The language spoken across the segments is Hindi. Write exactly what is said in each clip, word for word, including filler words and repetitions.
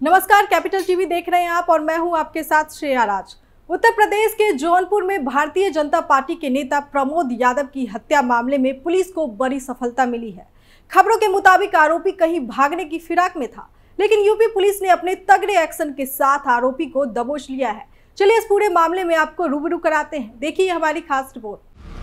नमस्कार, कैपिटल टीवी देख रहे हैं आप और मैं हूं आपके साथ श्रेया राज। उत्तर प्रदेश के जौनपुर में भारतीय जनता पार्टी के नेता प्रमोद यादव की हत्या मामले में पुलिस को बड़ी सफलता मिली है। खबरों के मुताबिक आरोपी कहीं भागने की फिराक में था, लेकिन यूपी पुलिस ने अपने तगड़े एक्शन के साथ आरोपी को दबोच लिया है। चलिए इस पूरे मामले में आपको रूबरू कराते हैं, देखिए हमारी खास रिपोर्ट।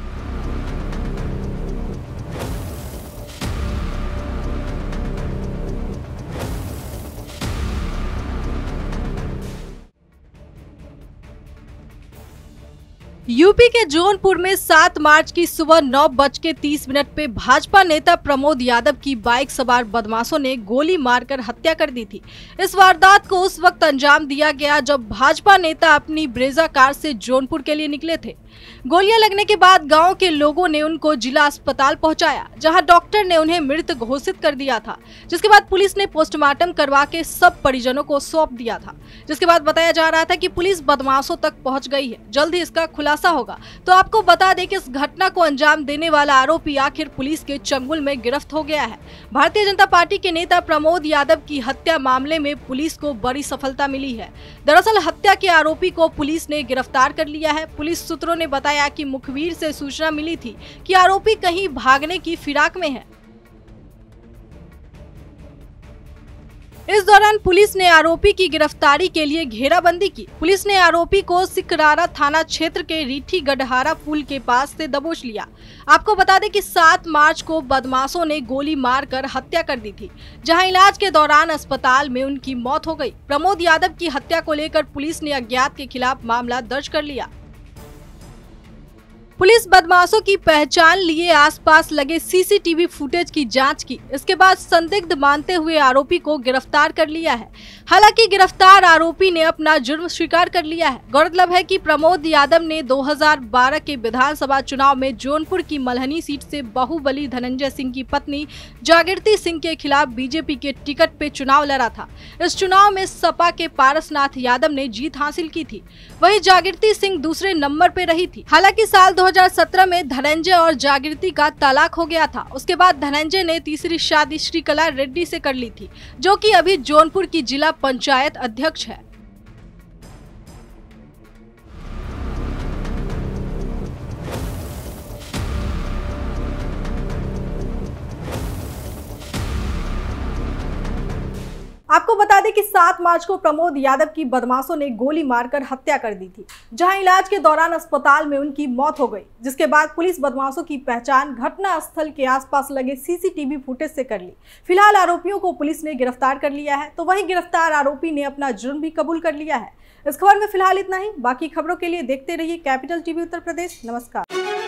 यूपी के जौनपुर में सात मार्च की सुबह नौ बज के तीस मिनट पे भाजपा नेता प्रमोद यादव की बाइक सवार बदमाशों ने गोली मारकर हत्या कर दी थी। इस वारदात को उस वक्त अंजाम दिया गया जब भाजपा नेता अपनी ब्रेजा कार से जौनपुर के लिए निकले थे। गोलियां लगने के बाद गांव के लोगों ने उनको जिला अस्पताल पहुंचाया, जहां डॉक्टर ने उन्हें मृत घोषित कर दिया था। जिसके बाद पुलिस ने पोस्टमार्टम करवा के सब परिजनों को सौंप दिया था। जिसके बाद बताया जा रहा था कि पुलिस बदमाशों तक पहुंच गई है, जल्द ही इसका खुलासा होगा। तो आपको बता दें कि इस घटना को अंजाम देने वाला आरोपी आखिर पुलिस के चंगुल में गिरफ्त हो गया है। भारतीय जनता पार्टी के नेता प्रमोद यादव की हत्या मामले में पुलिस को बड़ी सफलता मिली है। दरअसल हत्या के आरोपी को पुलिस ने गिरफ्तार कर लिया है। पुलिस सूत्रों ने बताया कि मुखबिर से सूचना मिली थी कि आरोपी कहीं भागने की फिराक में है। इस दौरान पुलिस ने आरोपी की गिरफ्तारी के लिए घेराबंदी की। पुलिस ने आरोपी को सिकरारा थाना क्षेत्र के रीठी गढ़हारा पुल के पास से दबोच लिया। आपको बता दें कि सात मार्च को बदमाशों ने गोली मारकर हत्या कर दी थी, जहां इलाज के दौरान अस्पताल में उनकी मौत हो गई। प्रमोद यादव की हत्या को लेकर पुलिस ने अज्ञात के खिलाफ मामला दर्ज कर लिया। पुलिस बदमाशों की पहचान लिए आसपास लगे सीसीटीवी फुटेज की जांच की। इसके बाद संदिग्ध मानते हुए आरोपी को गिरफ्तार कर लिया है। हालांकि गिरफ्तार आरोपी ने अपना जुर्म स्वीकार कर लिया है। गौरतलब है कि प्रमोद यादव ने दो हज़ार बारह के विधानसभा चुनाव में जौनपुर की मल्हनी सीट से बाहुबली धनंजय सिंह की पत्नी जागृति सिंह के खिलाफ बीजेपी के टिकट पे चुनाव लड़ा था। इस चुनाव में सपा के पारसनाथ यादव ने जीत हासिल की थी, वहीं जागृति सिंह दूसरे नंबर पे रही थी। हालांकि साल दो हज़ार सत्रह में धनंजय और जागृति का तलाक हो गया था। उसके बाद धनंजय ने तीसरी शादी श्रीकला रेड्डी से कर ली थी, जो कि अभी जौनपुर की जिला पंचायत अध्यक्ष है। आपको बता दें कि सात मार्च को प्रमोद यादव की बदमाशों ने गोली मारकर हत्या कर दी थी, जहां इलाज के दौरान अस्पताल में उनकी मौत हो गई। जिसके बाद पुलिस बदमाशों की पहचान घटना स्थल के आसपास लगे सीसीटीवी फुटेज से कर ली। फिलहाल आरोपियों को पुलिस ने गिरफ्तार कर लिया है, तो वहीं गिरफ्तार आरोपी ने अपना जुर्म भी कबूल कर लिया है। इस खबर में फिलहाल इतना ही। बाकी खबरों के लिए देखते रहिए कैपिटल टीवी उत्तर प्रदेश। नमस्कार।